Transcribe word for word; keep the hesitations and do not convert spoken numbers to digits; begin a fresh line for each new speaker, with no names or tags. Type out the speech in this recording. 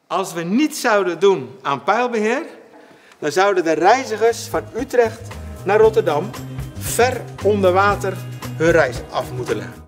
Als we niets zouden doen aan pijlbeheer, dan zouden de reizigers van Utrecht naar Rotterdam ver onder water hun reis af moeten leggen.